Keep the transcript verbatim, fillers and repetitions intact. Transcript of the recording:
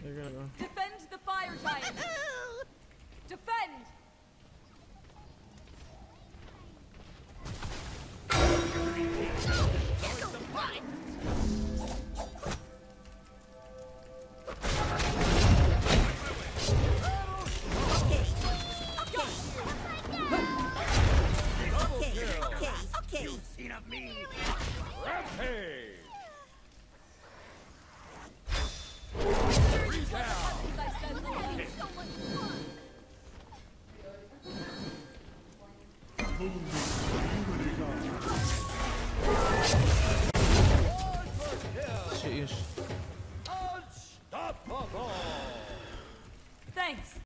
You're gonna go. Defend the fire giant! Defend! Boom.